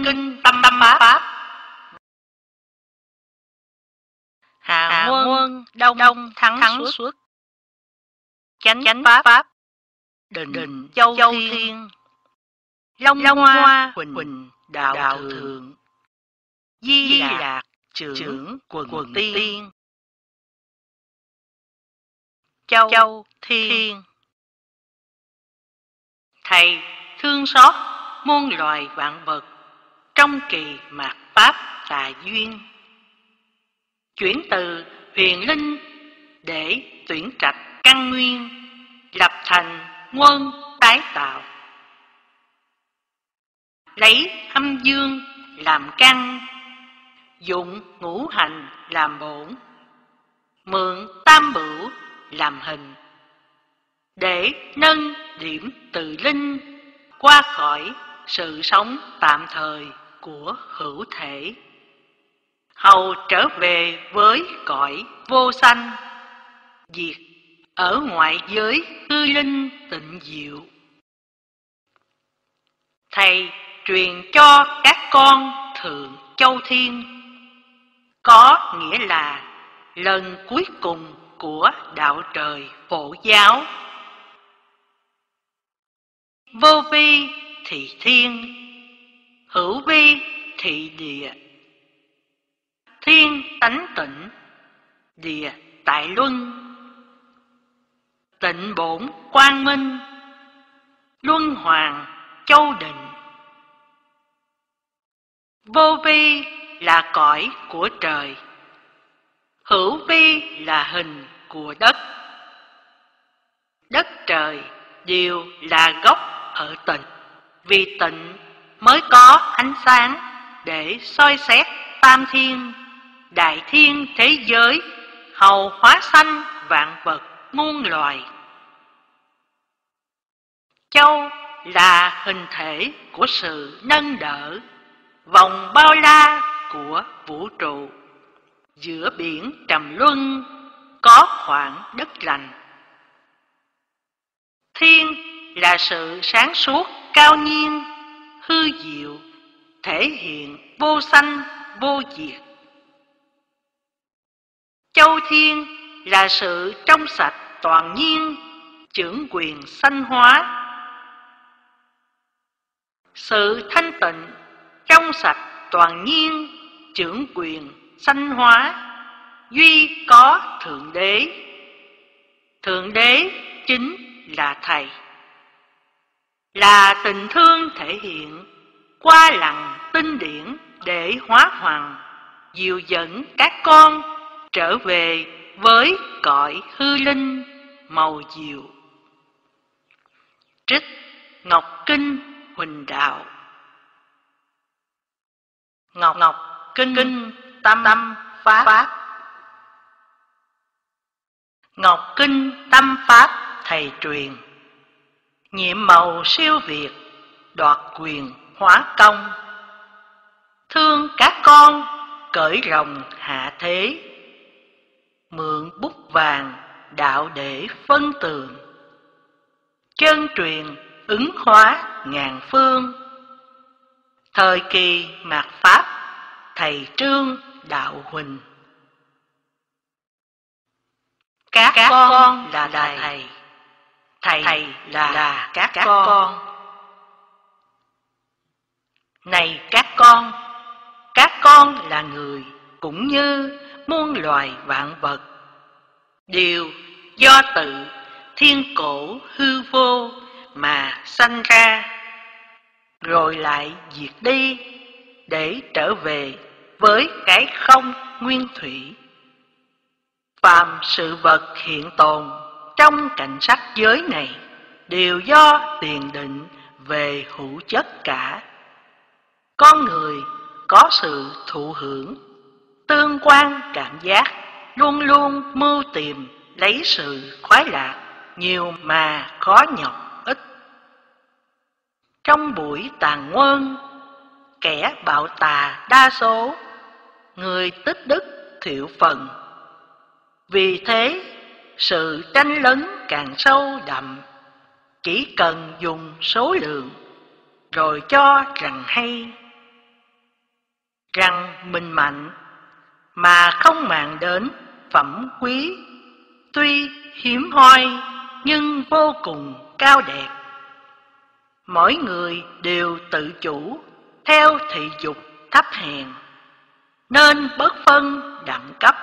kinh tâm pháp. Hạ Quân đông thắng suốt, chánh pháp định châu thiên, long hoa huỳnh đạo thượng, di lạc trưởng quần tiên, châu thiên. Thầy thương xót muôn loài vạn vật trong kỳ mạt pháp tà duyên, chuyển từ huyền linh để tuyển trạch căn nguyên, lập thành quân tái tạo, lấy âm dương làm căn, dụng ngũ hành làm bổn, mượn tam bửu làm hình, để nâng điểm từ linh qua khỏi sự sống tạm thời của hữu thể, hầu trở về với cõi vô sanh, diệt ở ngoại giới hư linh tịnh diệu. Thầy truyền cho các con thượng châu thiên, có nghĩa là lần cuối cùng của đạo trời phổ giáo. Vô vi thì thiên, hữu vi thì địa. Thiên tánh tịnh, địa tại luân. Tịnh bổn quang minh, luân hoàng châu định. Vô vi là cõi của trời, hữu vi là hình của đất. Đất trời đều là gốc ở tịnh, vì tịnh mới có ánh sáng để soi xét tam thiên, đại thiên thế giới, hầu hóa sanh vạn vật muôn loài. Châu là hình thể của sự nâng đỡ, vòng bao la của vũ trụ. Giữa biển trầm luân có khoảng đất lành. Thiên là sự sáng suốt cao nhiên, hư diệu, thể hiện vô sanh vô diệt. Châu thiên là sự trong sạch toàn nhiên, chưởng quyền sanh hóa. Sự thanh tịnh, trong sạch toàn nhiên, chưởng quyền sanh hóa, duy có Thượng Đế. Thượng Đế chính là Thầy, là tình thương thể hiện qua lặng tinh điển để hóa hoàng, dìu dẫn các con trở về với cõi hư linh màu diệu. Trích Ngọc Kinh Huỳnh Đạo. Ngọc Kinh Tâm Pháp. Ngọc Kinh Tâm Pháp Thầy truyền, nhiệm màu siêu việt, đoạt quyền hóa công. Thương các con cởi rồng hạ thế, mượn bút vàng đạo để phân tường. Chân truyền ứng hóa ngàn phương, thời kỳ mạt pháp Thầy trương đạo huỳnh. Các con là Thầy, Thầy là các con. Này các con là người cũng như muôn loài vạn vật, đều do tự thiên cổ hư vô mà sanh ra, rồi lại diệt đi để trở về với cái không nguyên thủy. Phàm sự vật hiện tồn trong cảnh sắc giới này đều do tiền định về hữu chất cả. Con người có sự thụ hưởng, tương quan cảm giác, luôn luôn mưu tìm lấy sự khoái lạc, nhiều mà khó nhọc ít. Trong buổi tàn quân, kẻ bạo tà đa số, người tích đức thiểu phần. Vì thế, sự tranh lấn càng sâu đậm, chỉ cần dùng số lượng, rồi cho rằng hay, rằng mình mạnh mà không màng đến phẩm quý, tuy hiếm hoi nhưng vô cùng cao đẹp. Mỗi người đều tự chủ theo thị dục thấp hèn, nên bất phân đẳng cấp.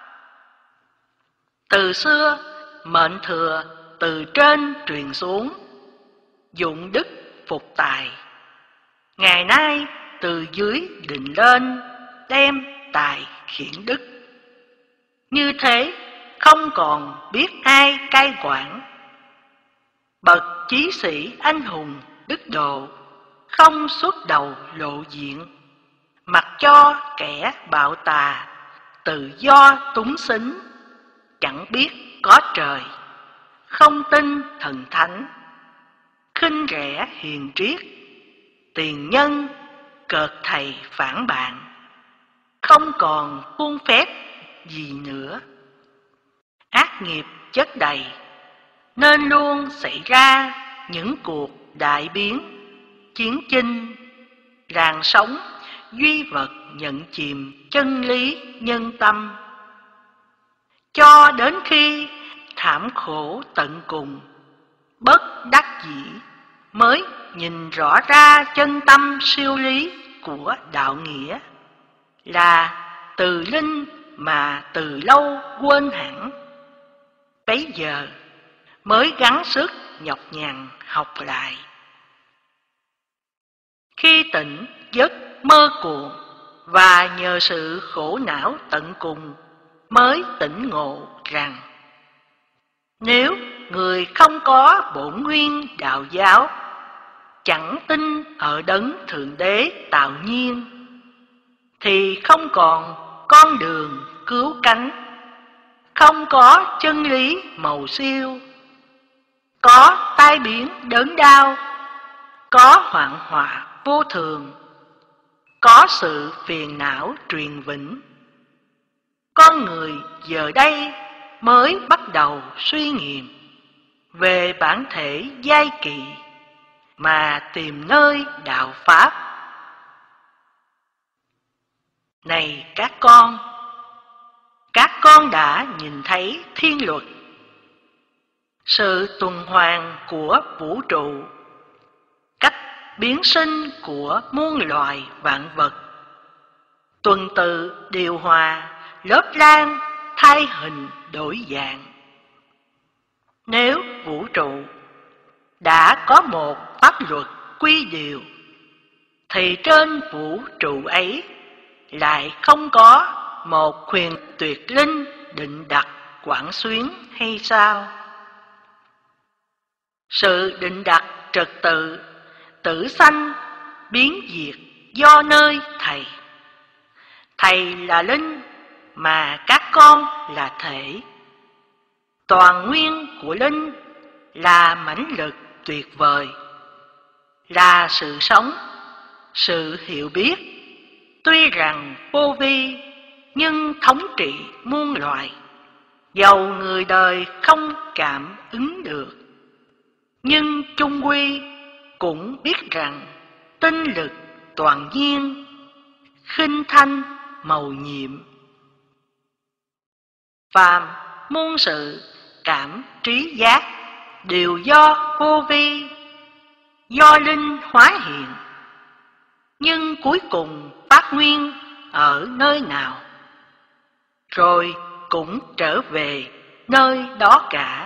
Từ xưa mệnh thừa từ trên truyền xuống, dụng đức phục tài. Ngày nay từ dưới định lên, đem tài khiển đức. Như thế không còn biết ai cai quản. Bậc chí sĩ anh hùng đức độ, không xuất đầu lộ diện, mặc cho kẻ bạo tà, tự do túng xính. Chẳng biết có trời, không tin thần thánh, khinh rẻ hiền triết, tiền nhân cợt thầy phản bạn, không còn khuôn phép gì nữa. Ác nghiệp chất đầy, nên luôn xảy ra những cuộc đại biến, chiến chinh, làn sóng duy vật nhận chìm chân lý nhân tâm. Cho đến khi thảm khổ tận cùng, bất đắc dĩ mới nhìn rõ ra chân tâm siêu lý của đạo nghĩa, là từ linh mà từ lâu quên hẳn. Bấy giờ mới gắng sức nhọc nhằn học lại. Khi tỉnh giấc mơ cuồng, và nhờ sự khổ não tận cùng mới tỉnh ngộ rằng, nếu người không có bổn nguyên đạo giáo, chẳng tin ở đấng thượng đế tạo nhiên, thì không còn con đường cứu cánh, không có chân lý mầu siêu, có tai biến đớn đau, có hoạn họa vô thường, có sự phiền não truyền vĩnh. Con người giờ đây mới bắt đầu suy nghiệm về bản thể giai kỳ mà tìm nơi đạo pháp. Này các con đã nhìn thấy thiên luật, sự tuần hoàn của vũ trụ, cách biến sinh của muôn loài vạn vật, tuần tự điều hòa, lớp lan thay hình đổi dạng. Nếu vũ trụ đã có một pháp luật quy điều, thì trên vũ trụ ấy lại không có một quyền tuyệt linh định đặt quản xuyến hay sao? Sự định đặt trật tự, tử sanh, biến diệt do nơi Thầy. Thầy là linh, mà các con là thể. Toàn nguyên của linh là mãnh lực tuyệt vời, là sự sống, sự hiểu biết. Tuy rằng vô vi, nhưng thống trị muôn loài. Dầu người đời không cảm ứng được, nhưng chung quy cũng biết rằng tinh lực toàn nhiên, khinh thanh mầu nhiệm. Phàm muôn sự cảm trí giác đều do vô vi, do linh hóa hiện. Nhưng cuối cùng phát nguyên ở nơi nào, rồi cũng trở về nơi đó cả.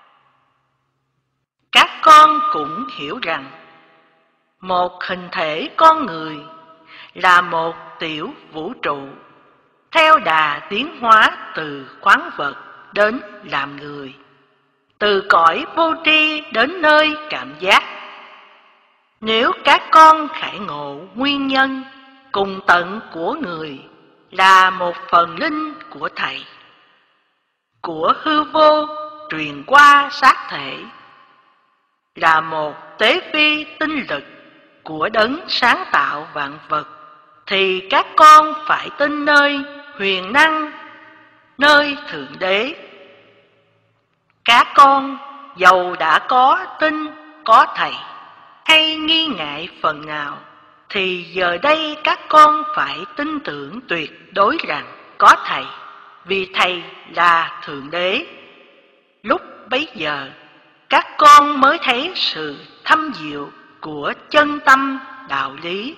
Các con cũng hiểu rằng một hình thể con người là một tiểu vũ trụ, theo đà tiến hóa từ khoáng vật đến làm người, từ cõi vô tri đến nơi cảm giác. Nếu các con khải ngộ nguyên nhân cùng tận của người là một phần linh của Thầy, của hư vô truyền qua xác thể, là một tế phi tinh lực của đấng sáng tạo vạn vật, thì các con phải tin nơi huyền năng, nơi Thượng Đế. Các con dầu đã có tin có Thầy, hay nghi ngại phần nào, thì giờ đây các con phải tin tưởng tuyệt đối rằng có Thầy, vì Thầy là Thượng Đế. Lúc bấy giờ, các con mới thấy sự thâm diệu của chân tâm đạo lý.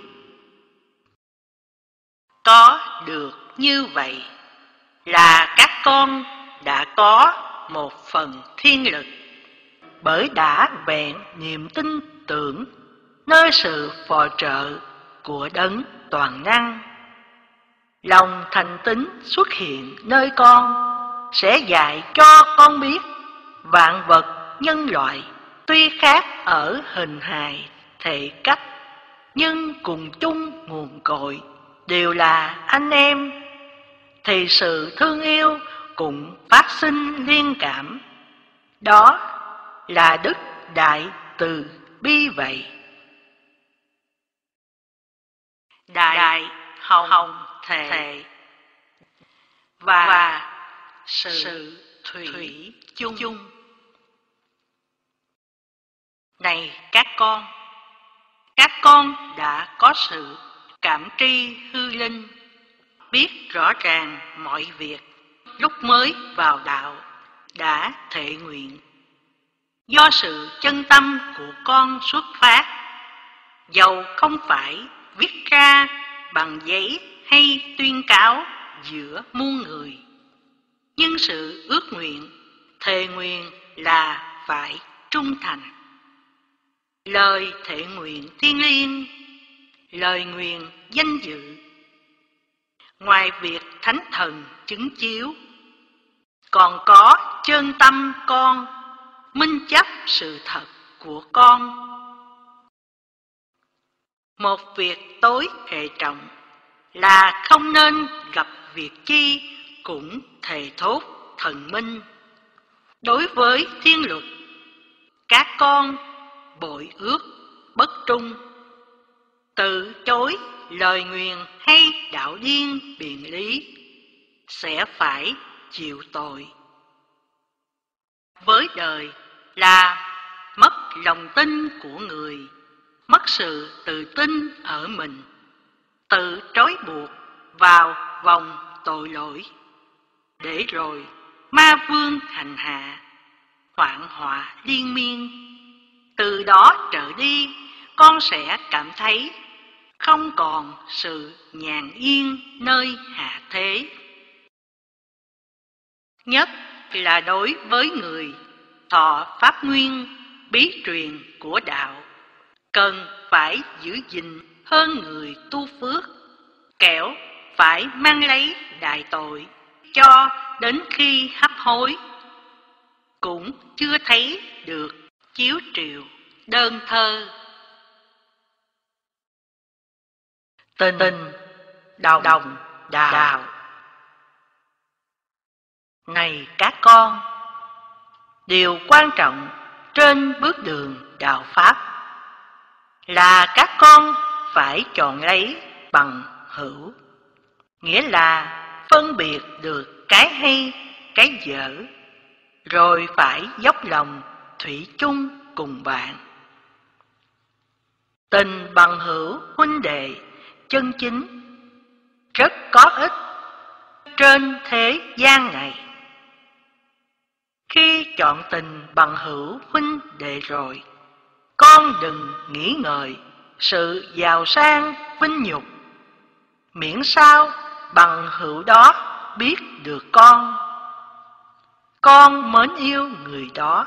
Có được như vậy là các con đã có một phần thiên lực, bởi đã vẹn niềm tin tưởng nơi sự phò trợ của Đấng toàn năng. Lòng thành tín xuất hiện nơi con sẽ dạy cho con biết vạn vật nhân loại tuy khác ở hình hài thể cách, nhưng cùng chung nguồn cội đều là anh em, thì sự thương yêu cũng phát sinh liên cảm. Đó là đức đại từ bi vậy. Đại hồng thệ và sự thủy chung. Này các con đã có sự cảm tri hư linh, biết rõ ràng mọi việc. Lúc mới vào đạo đã thệ nguyện, do sự chân tâm của con xuất phát, dầu không phải viết ra bằng giấy hay tuyên cáo giữa muôn người, nhưng sự ước nguyện, thề nguyện là phải trung thành. Lời thệ nguyện thiêng liêng, lời nguyện danh dự, ngoài việc Thánh Thần chứng chiếu, còn có chân tâm con minh chấp sự thật của con. Một việc tối hệ trọng là không nên gặp việc chi cũng thề thốt thần minh. Đối với thiên luật, các con bội ước bất trung, từ chối lời nguyền hay đạo điên biện lý, sẽ phải chịu tội. Với đời là mất lòng tin của người, mất sự tự tin ở mình, tự trói buộc vào vòng tội lỗi, để rồi ma vương hành hạ, hoạn họa liên miên. Từ đó trở đi, con sẽ cảm thấy không còn sự nhàn yên nơi hạ thế. Nhất là đối với người thọ pháp nguyên bí truyền của đạo, cần phải giữ gìn hơn người tu phước, kẻo phải mang lấy đại tội, cho đến khi hấp hối cũng chưa thấy được chiếu triệu đơn thơ. Tình đồng đạo. Này các con, điều quan trọng trên bước đường đạo Pháp là các con phải chọn lấy bằng hữu, nghĩa là phân biệt được cái hay, cái dở, rồi phải dốc lòng thủy chung cùng bạn. Tình bằng hữu huynh đệ chân chính rất có ích trên thế gian này. Khi chọn tình bằng hữu huynh đệ rồi, con đừng nghĩ ngợi sự giàu sang vinh nhục, miễn sao bằng hữu đó biết được con mến yêu người đó.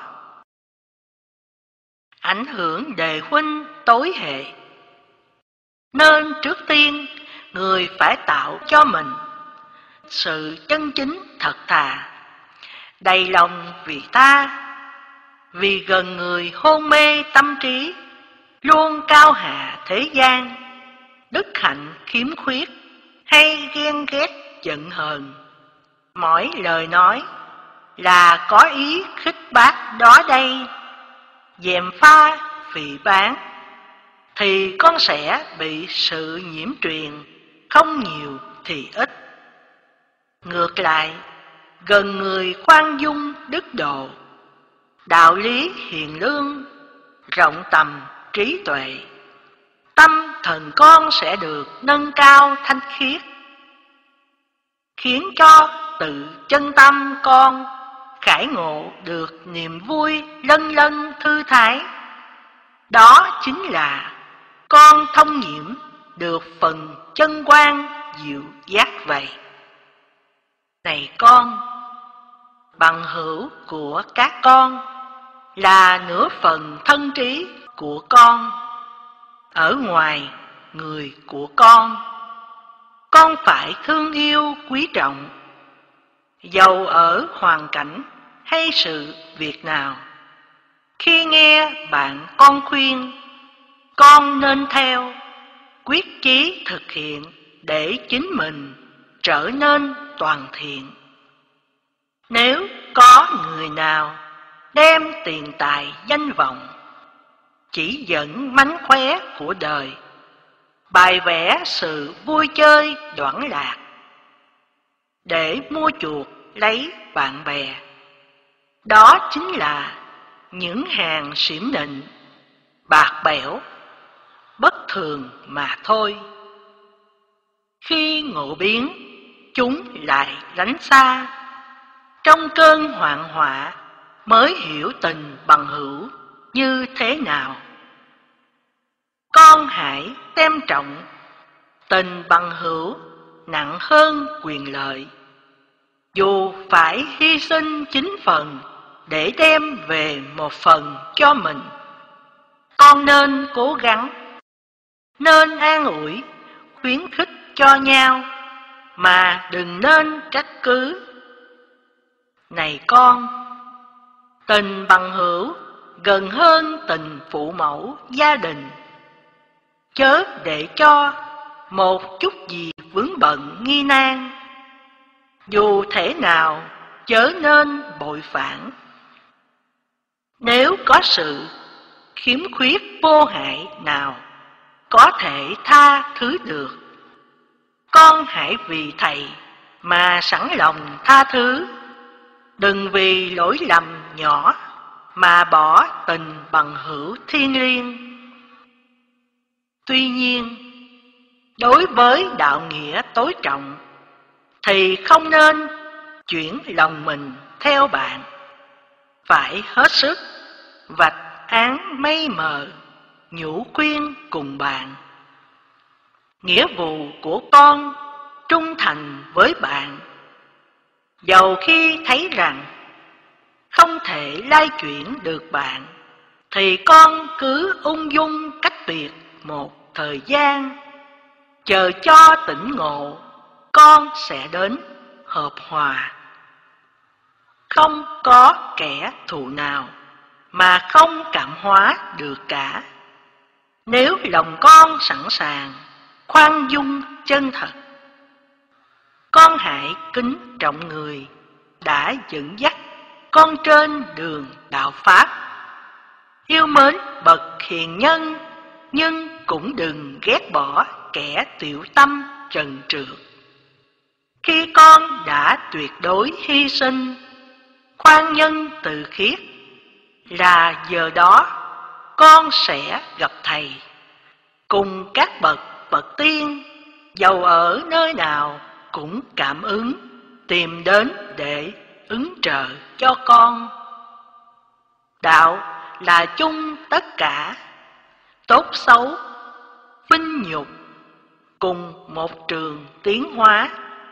Ảnh hưởng đệ huynh tối hệ, nên trước tiên người phải tạo cho mình sự chân chính thật thà, đầy lòng vì ta, vì gần người hôn mê tâm trí, luôn cao hạ thế gian, đức hạnh khiếm khuyết hay ghen ghét giận hờn. Mỗi lời nói là có ý khích bác đó đây, gièm pha phỉ báng, thì con sẽ bị sự nhiễm truyền, không nhiều thì ít. Ngược lại, gần người khoan dung đức độ, đạo lý hiền lương, rộng tầm trí tuệ, tâm thần con sẽ được nâng cao thanh khiết, khiến cho tự chân tâm con khải ngộ được niềm vui lân lân thư thái. Đó chính là con thông nhiễm được phần chân quan diệu giác vậy. Này con, bằng hữu của các con là nửa phần thân trí của con. Ở ngoài người của con phải thương yêu quý trọng. Dầu ở hoàn cảnh hay sự việc nào, khi nghe bạn con khuyên, con nên theo, quyết chí thực hiện để chính mình trở nên toàn thiện. Nếu có người nào đem tiền tài danh vọng, chỉ dẫn mánh khóe của đời, bày vẽ sự vui chơi đoản lạc, để mua chuộc lấy bạn bè, đó chính là những hàng xỉm nịnh, bạc bẽo, bất thường mà thôi. Khi ngộ biến, chúng lại lánh xa, trong cơn hoạn họa mới hiểu tình bằng hữu như thế nào. Con hãy xem trọng tình bằng hữu nặng hơn quyền lợi, dù phải hy sinh 9 phần để đem về 1 phần cho mình. Con nên cố gắng, nên an ủi, khuyến khích cho nhau, mà đừng nên trách cứ. Này con, tình bằng hữu gần hơn tình phụ mẫu gia đình. Chớ để cho một chút gì vướng bận nghi nan, dù thể nào chớ nên bội phản. Nếu có sự khiếm khuyết vô hại nào có thể tha thứ được, con hãy vì thầy mà sẵn lòng tha thứ. Đừng vì lỗi lầm nhỏ mà bỏ tình bằng hữu thiêng liêng. Tuy nhiên, đối với đạo nghĩa tối trọng thì không nên chuyển lòng mình theo bạn, phải hết sức vạch án mây mờ, nhủ khuyên cùng bạn. Nghĩa vụ của con trung thành với bạn, dầu khi thấy rằng không thể lai chuyển được bạn, thì con cứ ung dung cách biệt một thời gian, chờ cho tỉnh ngộ, con sẽ đến hợp hòa. Không có kẻ thù nào mà không cảm hóa được cả. Nếu lòng con sẵn sàng, khoan dung chân thật, con hãy kính trọng người đã dẫn dắt con trên đường đạo Pháp. Yêu mến bậc hiền nhân, nhưng cũng đừng ghét bỏ kẻ tiểu tâm trần trượt. Khi con đã tuyệt đối hy sinh, khoan nhân từ khiết, là giờ đó con sẽ gặp thầy, cùng các bậc Phật tiên, dầu ở nơi nào cũng cảm ứng, tìm đến để ứng trợ cho con. Đạo là chung tất cả, tốt xấu, vinh nhục, cùng một trường tiến hóa.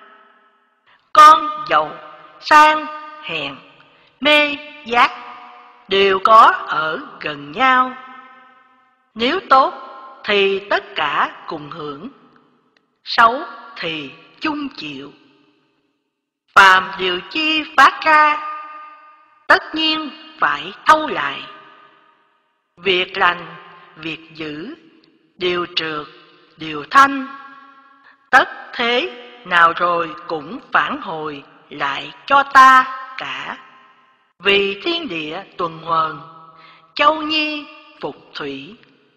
Con giàu, sang, hèn, mê, giác đều có ở gần nhau. Nếu tốt thì tất cả cùng hưởng, xấu thì chung chịu. Phàm điều chi phát ra, tất nhiên phải thâu lại. Việc lành, việc dữ, điều trượt, điều thanh, tất thế nào rồi cũng phản hồi lại cho ta cả. Vì thiên địa tuần hoàn, châu nhi phục thủy.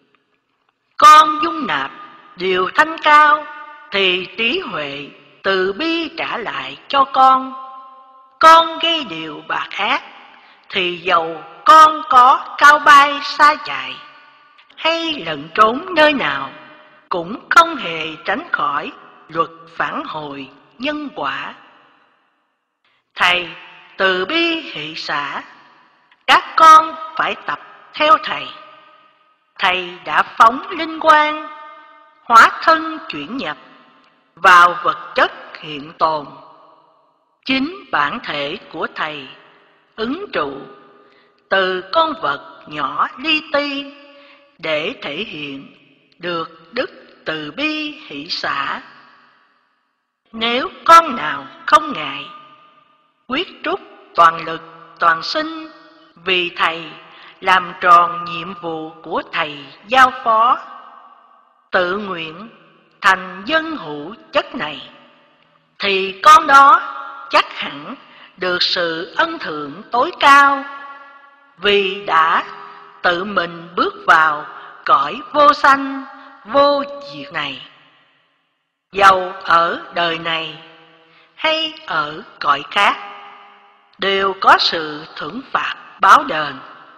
Con dung nạp điều thanh cao, thì trí huệ từ bi trả lại cho con. Con gây điều bạc ác, thì dầu con có cao bay xa chạy, hay lẩn trốn nơi nào, cũng không hề tránh khỏi luật phản hồi nhân quả. Thầy từ bi hỷ xã, các con phải tập theo thầy. Thầy đã phóng linh quang, hóa thân chuyển nhập vào vật chất hiện tồn. Chính bản thể của thầy ứng trụ từ con vật nhỏ li ti để thể hiện được đức từ bi hỷ xả. Nếu con nào không ngại, quyết trút toàn lực toàn sinh vì thầy làm tròn nhiệm vụ của thầy giao phó, tự nguyện thành dân hữu chất này, thì con đó chắc hẳn được sự ân thưởng tối cao, vì đã tự mình bước vào cõi vô sanh vô diệt này. Dầu ở đời này hay ở cõi khác, đều có sự thưởng phạt báo đền.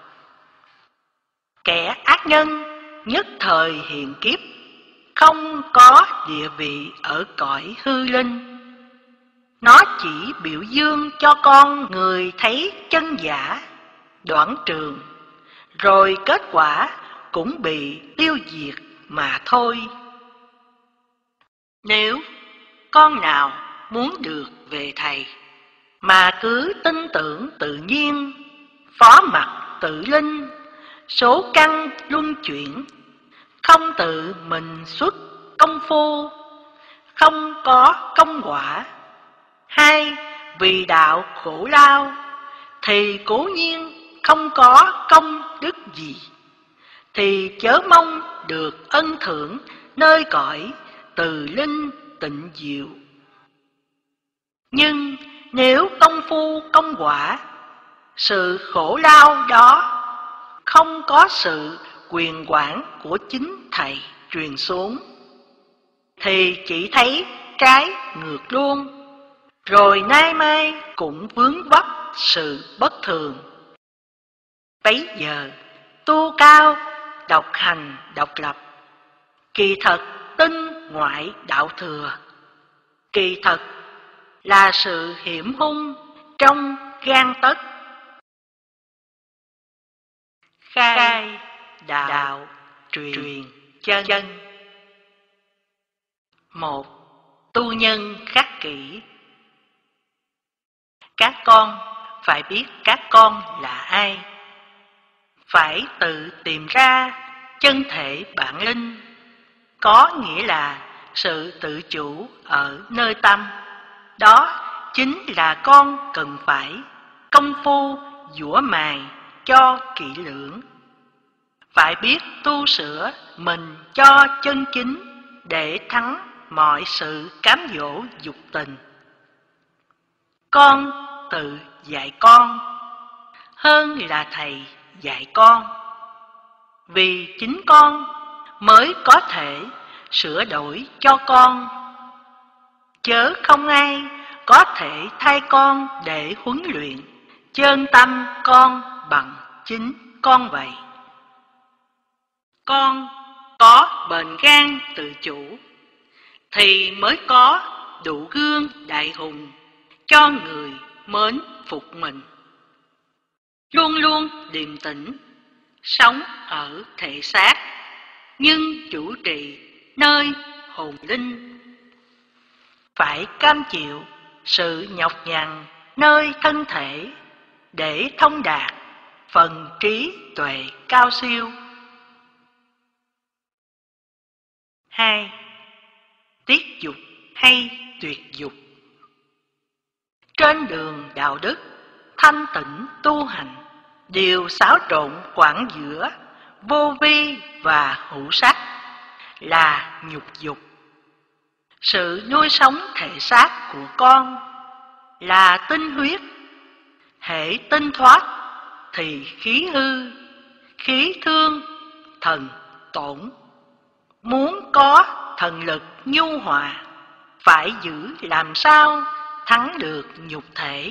Kẻ ác nhân nhất thời hiện kiếp, không có địa vị ở cõi hư linh. Nó chỉ biểu dương cho con người thấy chân giả, đoản trường, rồi kết quả cũng bị tiêu diệt mà thôi. Nếu con nào muốn được về thầy, mà cứ tin tưởng tự nhiên, phó mặc tự linh, số căn luân chuyển, không tự mình xuất công phu, không có công quả, hay vì đạo khổ lao, thì cố nhiên không có công đức gì, thì chớ mong được ân thưởng nơi cõi từ linh tịnh diệu. Nhưng nếu công phu công quả, sự khổ lao đó không có sự quyền quản của chính thầy truyền xuống, thì chỉ thấy trái ngược luôn, rồi nay mai cũng vướng vấp sự bất thường. Bấy giờ tu cao độc hành độc lập, kỳ thật tinh ngoại đạo thừa, kỳ thật là sự hiểm hung trong gan tấc. Khai đạo truyền chân. 1. Tu nhân khắc kỷ. Các con phải biết các con là ai, phải tự tìm ra chân thể bản linh, có nghĩa là sự tự chủ ở nơi tâm. Đó chính là con cần phải công phu giũa mài cho kỹ lưỡng. Phải biết tu sửa mình cho chân chính để thắng mọi sự cám dỗ dục tình. Con tự dạy con hơn là thầy dạy con, vì chính con mới có thể sửa đổi cho con, chớ không ai có thể thay con để huấn luyện chân tâm con bằng chính con vậy. Con có bền gan tự chủ, thì mới có đủ gương đại hùng cho người mến phục mình. Luôn luôn điềm tĩnh, sống ở thể xác, nhưng chủ trì nơi hồn linh. Phải cam chịu sự nhọc nhằn nơi thân thể để thông đạt phần trí tuệ cao siêu. 2. Tiết dục hay tuyệt dục. Trên đường đạo đức, thanh tịnh tu hành, đều xáo trộn quãng giữa vô vi và hữu sắc là nhục dục. Sự nuôi sống thể xác của con là tinh huyết, hễ tinh thoát thì khí hư, khí thương, thần tổn. Muốn có thần lực nhu hòa, phải giữ làm sao thắng được nhục thể.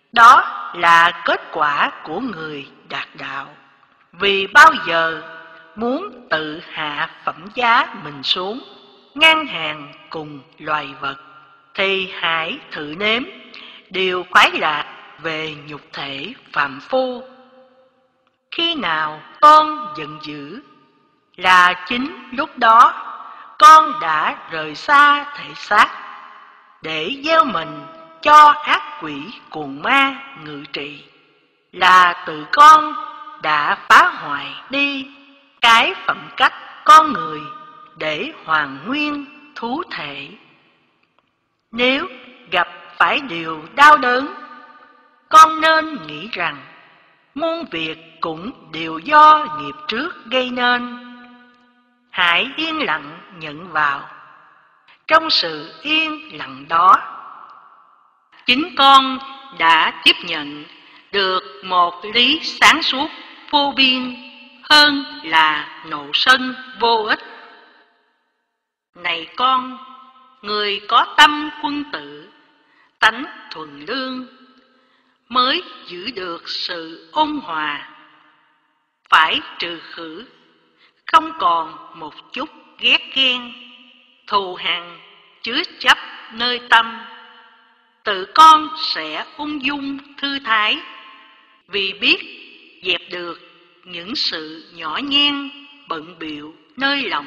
Đó là kết quả của người đạt đạo. Vì bao giờ muốn tự hạ phẩm giá mình xuống, ngang hàng cùng loài vật, thì hãy thử nếm điều khoái lạc về nhục thể phàm phu. Khi nào con giận dữ, là chính lúc đó con đã rời xa thể xác, để gieo mình cho ác quỷ cuồng ma ngự trị. Là tự con đã phá hoại đi cái phẩm cách con người để hoàn nguyên thú thể. Nếu gặp phải điều đau đớn, con nên nghĩ rằng muôn việc cũng đều do nghiệp trước gây nên. Hãy yên lặng nhận vào. Trong sự yên lặng đó, chính con đã tiếp nhận được một lý sáng suốt vô biên hơn là nộ sân vô ích. Này con, người có tâm quân tử, tánh thuần lương, mới giữ được sự ôn hòa. Phải trừ khử, không còn một chút ghét ghen, thù hằn chứa chấp nơi tâm. Tự con sẽ ung dung thư thái, vì biết dẹp được những sự nhỏ nhen bận bịu nơi lòng.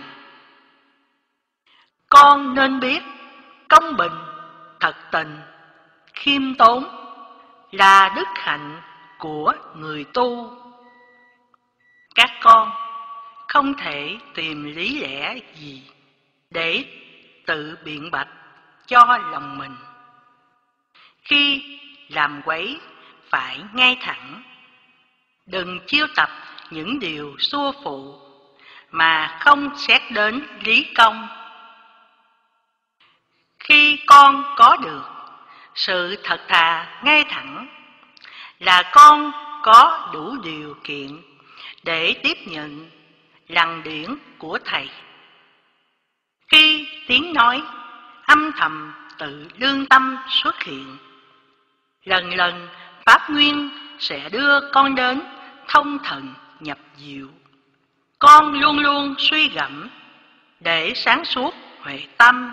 Con nên biết công bình, thật tình, khiêm tốn là đức hạnh của người tu. Các con không thể tìm lý lẽ gì để tự biện bạch cho lòng mình. Khi làm quấy phải ngay thẳng, đừng chiêu tập những điều xua phụ mà không xét đến lý công. Khi con có được sự thật thà ngay thẳng, là con có đủ điều kiện để tiếp nhận lằn điển của Thầy. Khi tiếng nói âm thầm tự lương tâm xuất hiện, lần lần Pháp Nguyên sẽ đưa con đến thông thần nhập diệu. Con luôn luôn suy gẫm để sáng suốt huệ tâm.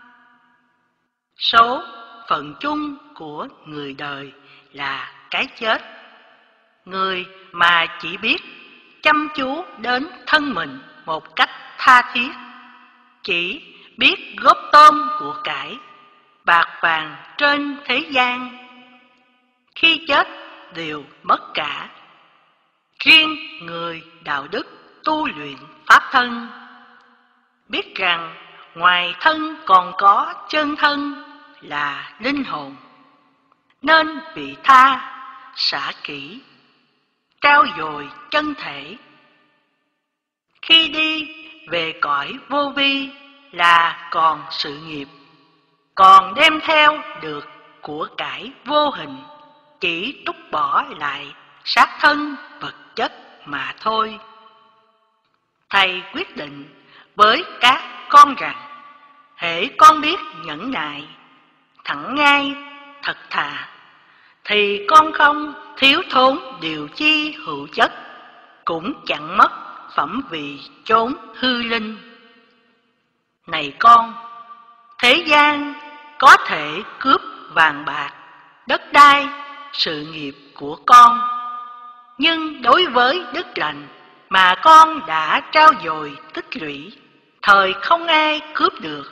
Số phận chung của người đời là cái chết. Người mà chỉ biết chăm chú đến thân mình một cách tha thiết, chỉ biết góp tôm của cải, bạc vàng trên thế gian, khi chết đều mất cả. Riêng người đạo đức tu luyện pháp thân, biết rằng ngoài thân còn có chân thân là linh hồn, nên vị tha, xả kỹ, trao dồi chân thể. Khi đi về cõi vô vi là còn sự nghiệp, còn đem theo được của cải vô hình, chỉ trút bỏ lại xác thân vật chất mà thôi. Thầy quyết định với các con rằng, hễ con biết nhẫn nại, thẳng ngay, thật thà, thì con không thiếu thốn điều chi hữu chất, cũng chẳng mất phẩm vị chốn hư linh. Này con, thế gian có thể cướp vàng bạc, đất đai, sự nghiệp của con, nhưng đối với đức lành mà con đã trao dồi tích lũy, thời không ai cướp được.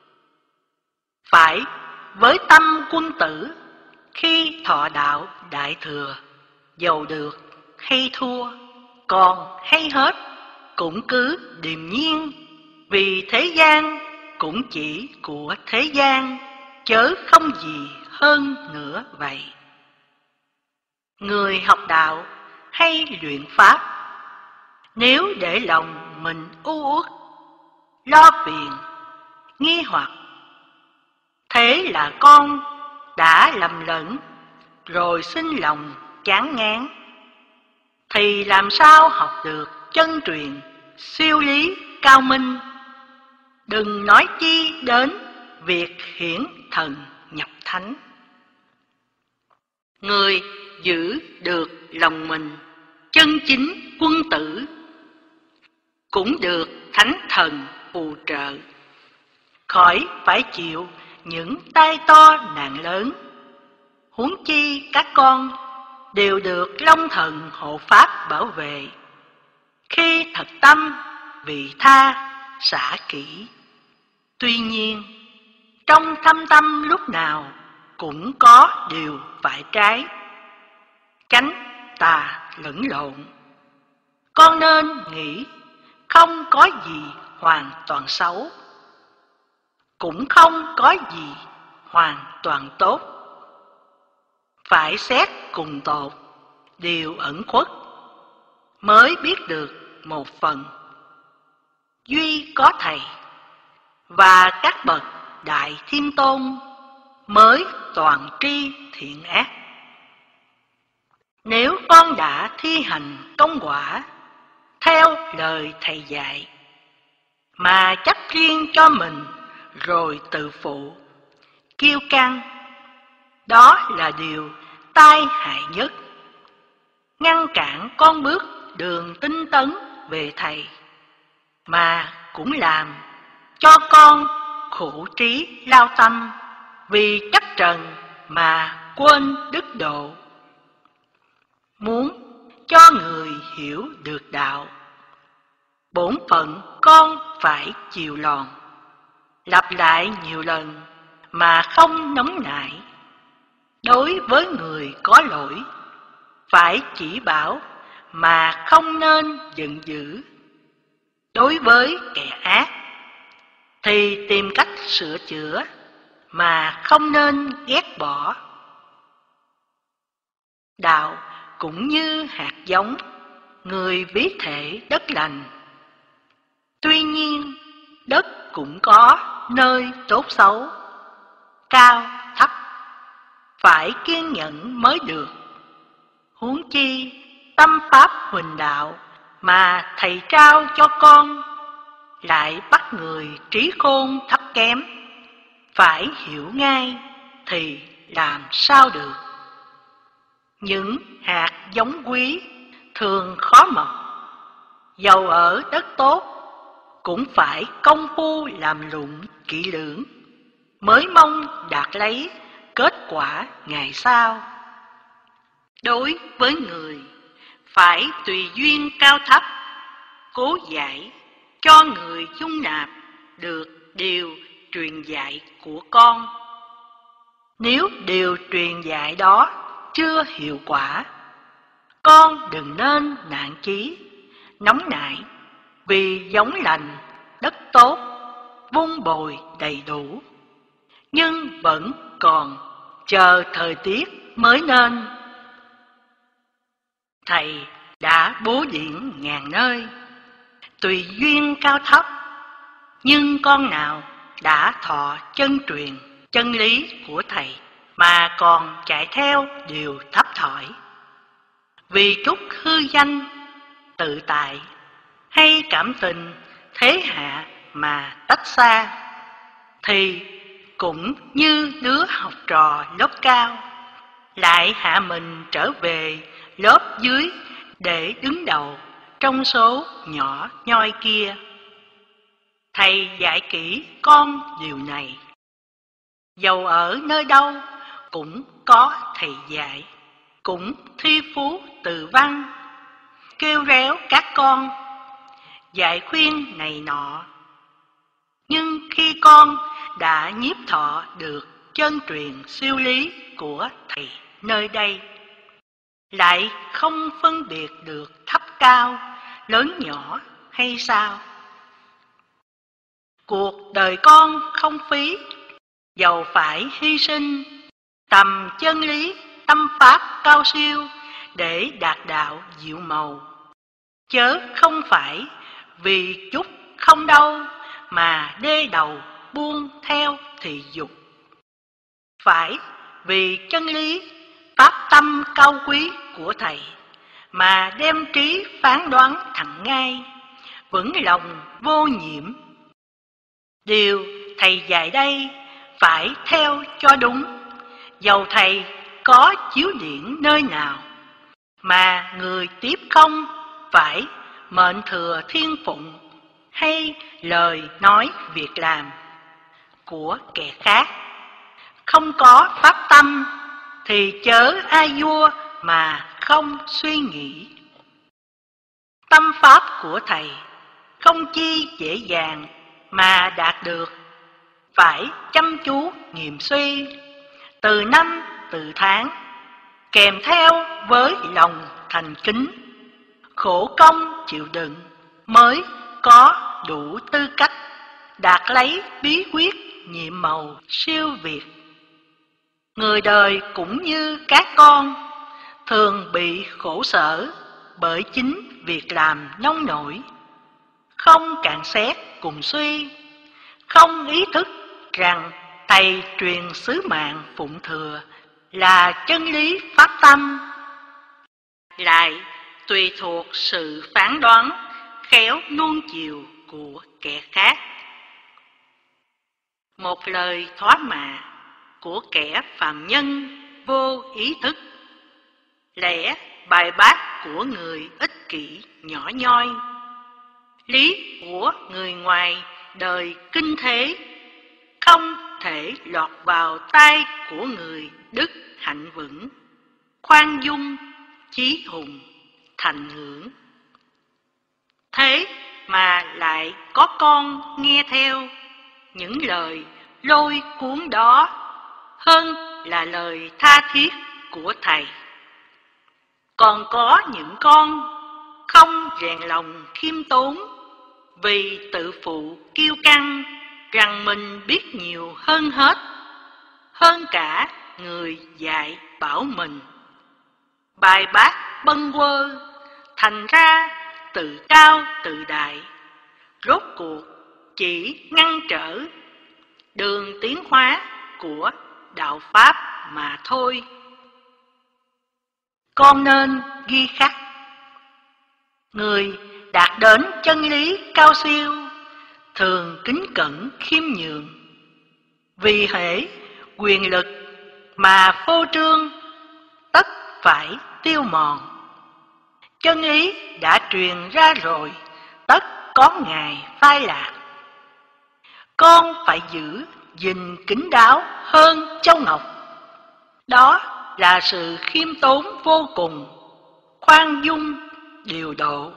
Phải với tâm quân tử, khi thọ đạo đại thừa, dầu được hay thua, còn hay hết, cũng cứ điềm nhiên, vì thế gian cũng chỉ của thế gian, chớ không gì hơn nữa vậy. Người học đạo hay luyện pháp, nếu để lòng mình u uất, lo phiền, nghi hoặc, thế là con đã lầm lẫn, rồi sinh lòng chán ngán, thì làm sao học được chân truyền, siêu lý cao minh. Đừng nói chi đến việc hiển thần nhập thánh. Người giữ được lòng mình chân chính quân tử, cũng được thánh thần phù trợ, khỏi phải chịu những tai to nạn lớn. Huống chi các con đều được Long Thần hộ pháp bảo vệ, khi thật tâm vị tha xả kỹ. Tuy nhiên, trong thâm tâm lúc nào cũng có điều phải trái, tránh tà lẫn lộn. Con nên nghĩ không có gì hoàn toàn xấu, cũng không có gì hoàn toàn tốt. Phải xét cùng tột điều ẩn khuất, mới biết được một phần. Duy có thầy và các bậc đại thiên tôn mới toàn tri thiện ác. Nếu con đã thi hành công quả theo lời thầy dạy, mà chấp riêng cho mình rồi tự phụ, kiêu căng, đó là điều tai hại nhất, ngăn cản con bước đường tinh tấn về thầy, mà cũng làm cho con khổ trí lao tâm, vì chấp trần mà quên đức độ. Muốn cho người hiểu được đạo, bổn phận con phải chiều lòng, lặp lại nhiều lần mà không nóng nảy. Đối với người có lỗi, phải chỉ bảo mà không nên giận dữ. Đối với kẻ ác, thì tìm cách sửa chữa mà không nên ghét bỏ. Đạo cũng như hạt giống, người ví thể đất lành. Tuy nhiên, đất cũng có nơi tốt xấu, cao, thấp, phải kiên nhẫn mới được. Huống chi, tâm pháp huỳnh đạo mà thầy trao cho con, lại bắt người trí khôn thấp kém, phải hiểu ngay thì làm sao được. Những hạt giống quý thường khó mọc, dầu ở đất tốt cũng phải công phu làm lụng kỹ lưỡng, mới mong đạt lấy kết quả ngày sau. Đối với người, phải tùy duyên cao thấp, cố dạy cho người dung nạp được điều truyền dạy của con. Nếu điều truyền dạy đó chưa hiệu quả, con đừng nên nản chí, nóng nảy, vì giống lành, đất tốt, vun bồi đầy đủ, nhưng vẫn còn chờ thời tiết mới nên. Thầy đã bố điển ngàn nơi, tùy duyên cao thấp, nhưng con nào đã thọ chân truyền, chân lý của thầy, mà còn chạy theo điều thấp thỏi, vì chút hư danh, tự tại, hay cảm tình thế hạ mà tách xa, thì cũng như đứa học trò lớp cao, lại hạ mình trở về lớp dưới để đứng đầu trong số nhỏ nhoi kia. Thầy dạy kỹ con điều này, dầu ở nơi đâu cũng có thầy dạy, cũng thi phú từ văn, kêu réo các con, dạy khuyên này nọ. Nhưng khi con đã nhiếp thọ được chân truyền siêu lý của thầy nơi đây, lại không phân biệt được thấp cao, lớn nhỏ hay sao? Cuộc đời con không phí, dầu phải hy sinh tầm chân lý, tâm pháp cao siêu để đạt đạo diệu màu, chớ không phải vì chút không đâu mà đê đầu buông theo thị dục. Phải vì chân lý, pháp tâm cao quý của thầy mà đem trí phán đoán thẳng ngay, vững lòng vô nhiễm. Điều thầy dạy đây phải theo cho đúng, dầu thầy có chiếu điển nơi nào, mà người tiếp không phải mệnh thừa thiên phụng hay lời nói việc làm của kẻ khác. Không có pháp tâm thì chớ ai vua mà không suy nghĩ. Tâm pháp của thầy không chi dễ dàng mà đạt được, phải chăm chú nghiệm suy, từ năm từ tháng, kèm theo với lòng thành kính, khổ công chịu đựng mới có đủ tư cách đạt lấy bí quyết nhiệm màu siêu việt. Người đời cũng như các con thường bị khổ sở bởi chính việc làm nông nổi, không cạn xét cùng suy, không ý thức rằng thầy truyền sứ mạng phụng thừa là chân lý pháp tâm, lại tùy thuộc sự phán đoán khéo nuông chiều của kẻ khác. Một lời thoá mạ của kẻ phàm nhân vô ý thức, lẽ bài bác của người ích kỷ nhỏ nhoi, lý của người ngoài đời kinh thế không thể lọt vào tai của người đức hạnh vững, khoan dung, chí hùng, thành ngưỡng. Thế mà lại có con nghe theo những lời lôi cuốn đó hơn là lời tha thiết của thầy. Còn có những con không rèn lòng khiêm tốn, vì tự phụ kiêu căng rằng mình biết nhiều hơn hết, hơn cả người dạy bảo mình. Bài bác bâng quơ, thành ra tự cao tự đại, rốt cuộc chỉ ngăn trở đường tiến hóa của đạo Pháp mà thôi. Con nên ghi khắc, người đạt đến chân lý cao siêu thường kính cẩn khiêm nhường, vì hễ quyền lực mà phô trương tất phải tiêu mòn. Chân lý đã truyền ra rồi, tất có ngày phai lạc. Con phải giữ gìn kín đáo hơn châu ngọc, đó là sự khiêm tốn vô cùng, khoan dung điều độ.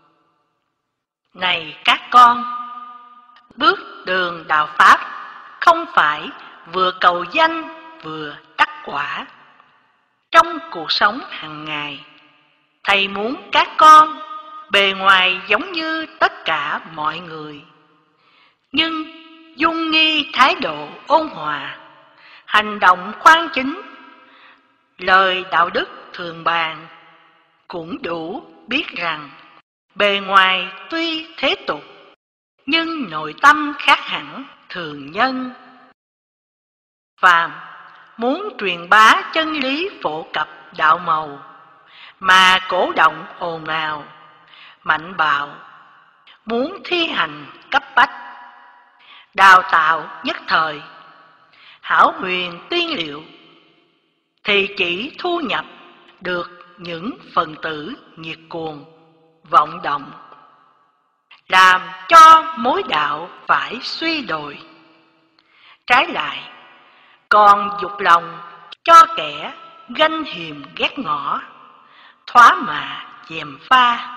Này các con, bước đường đạo Pháp không phải vừa cầu danh vừa đắc quả. Trong cuộc sống hàng ngày, thầy muốn các con bề ngoài giống như tất cả mọi người, nhưng dung nghi thái độ ôn hòa, hành động khoan chính, lời đạo đức thường bàn, cũng đủ biết rằng bề ngoài tuy thế tục, nhưng nội tâm khác hẳn thường nhân. Phàm muốn truyền bá chân lý phổ cập đạo màu, mà cổ động ồn ào, mạnh bạo, muốn thi hành cấp bách, đào tạo nhất thời, hão huyền tiên liệu, thì chỉ thu nhập được những phần tử nhiệt cuồng, vọng động, làm cho mối đạo phải suy đồi. Trái lại, còn dục lòng cho kẻ ganh hiềm ghét ngõ, thoá mạ gièm pha.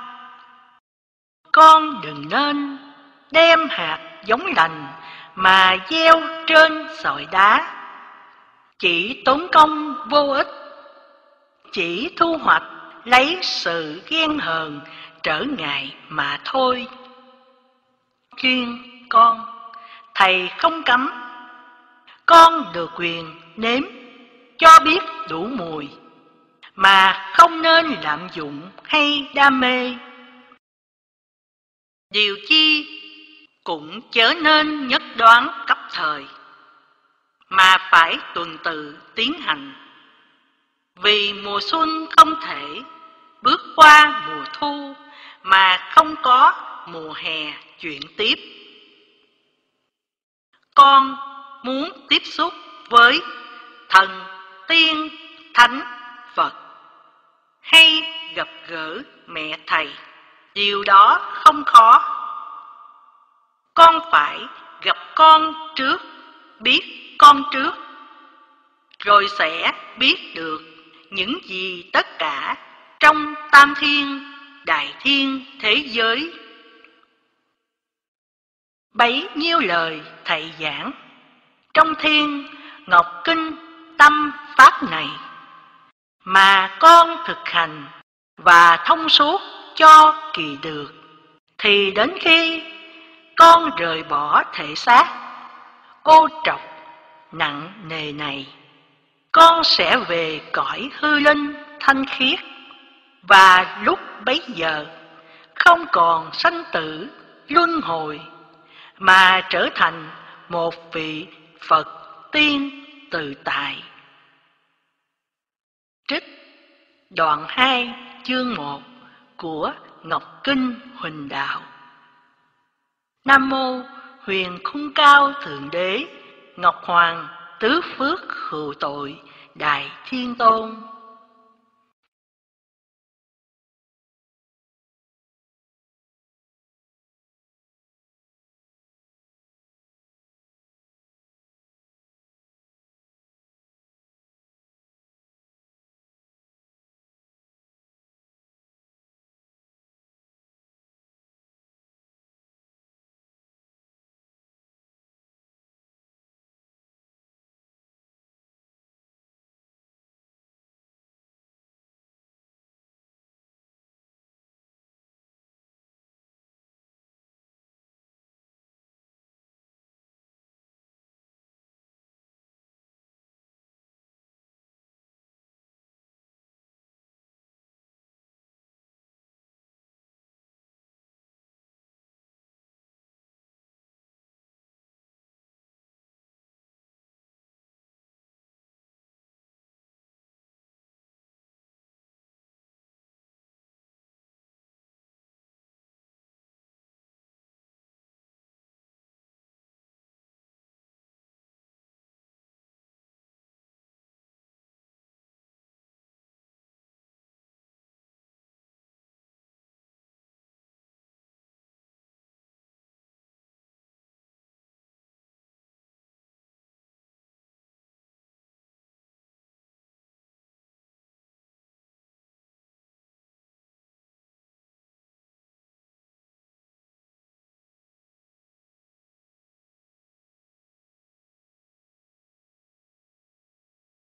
Con đừng nên đem hạt giống lành mà gieo trên sỏi đá, chỉ tốn công vô ích, chỉ thu hoạch lấy sự ghen hờn trở ngại mà thôi. Khuyên con, thầy không cấm, con được quyền nếm cho biết đủ mùi, mà không nên lạm dụng hay đam mê. Điều chi cũng chớ nên nhất đoán cấp thời, mà phải tuần tự tiến hành. Vì mùa xuân không thể bước qua mùa thu, mà không có mùa hè chuyển tiếp. Con muốn tiếp xúc với thần, tiên, thánh, Phật, hay gặp gỡ mẹ thầy, điều đó không khó. Con phải gặp con trước, biết con trước, rồi sẽ biết được những gì tất cả trong tam thiên, đại thiên thế giới. Bấy nhiêu lời thầy giảng trong Thiên Ngọc Kinh Tâm Pháp này, mà con thực hành và thông suốt cho kỳ được, thì đến khi con rời bỏ thể xác ô trọc nặng nề này, con sẽ về cõi hư linh thanh khiết, và lúc bấy giờ không còn sanh tử luân hồi, mà trở thành một vị Phật tiên tự tại. Trích đoạn 2 chương 1 của Ngọc Kinh Huỳnh Đạo. Nam mô Huyền Khung Cao Thượng Đế Ngọc Hoàng Tứ Phước Hữu Tội Đại Thiên Tôn.